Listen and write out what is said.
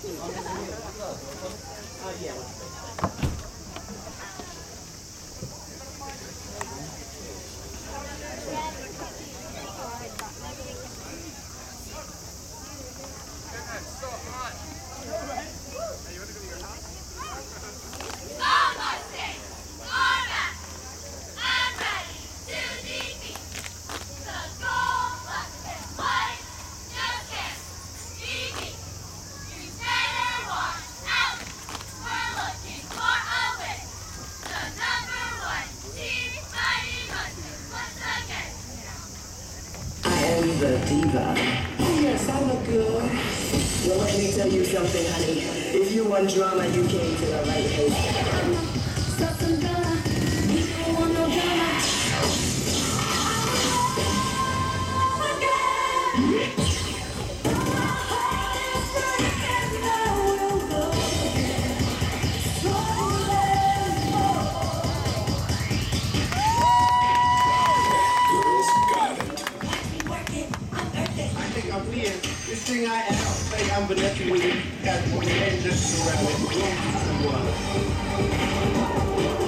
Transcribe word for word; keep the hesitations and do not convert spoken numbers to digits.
The diva. Oh yes, I look good. Well, let me tell you something, honey. If you want drama, you came to the right place. Stop some drama. You don't want no drama. This thing I have, like I'm Vanessa with it, got one hand just around it.